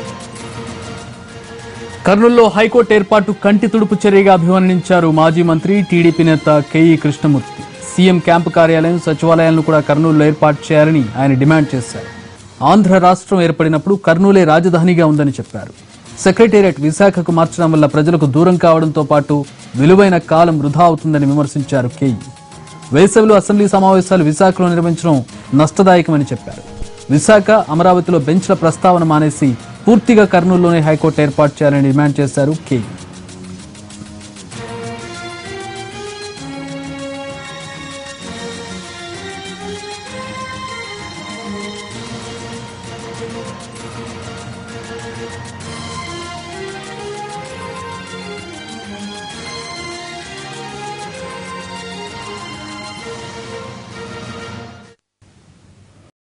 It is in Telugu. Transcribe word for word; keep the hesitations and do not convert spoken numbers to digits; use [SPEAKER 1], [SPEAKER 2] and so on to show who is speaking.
[SPEAKER 1] కర్నూలులో హైకోర్టు ఏర్పాటు కంటి తుడుపు చర్యగా అభివర్ణించారు మాజీ మంత్రి టీడీపీ నేత కేఈ కృష్ణమూర్తి. సీఎం క్యాంపు కార్యాలయం, సచివాలయాలను కూడా కర్నూలులో ఏర్పాటు చేయాలని ఆయన డిమాండ్ చేశారు. ఆంధ్ర రాష్ట్రం ఏర్పడినప్పుడు కర్నూలే రాజధానిగా ఉందని చెప్పారు. సెక్రటేరియట్ విశాఖకు మార్చడం వల్ల ప్రజలకు దూరం కావడంతో పాటు విలువైన కాలం వృధా అవుతుందని విమర్శించారు కేఈ. వేసవిలో అసెంబ్లీ సమావేశాలు విశాఖలో నిర్వహించడం నష్టదాయకమని చెప్పారు. విశాఖ, అమరావతిలో బెంచ్ల ప్రస్తావన మానేసి పూర్తిగా కర్నూలులోనే హైకోర్టు ఏర్పాటు చేయాలని డిమాండ్ చేశారు కేఈ.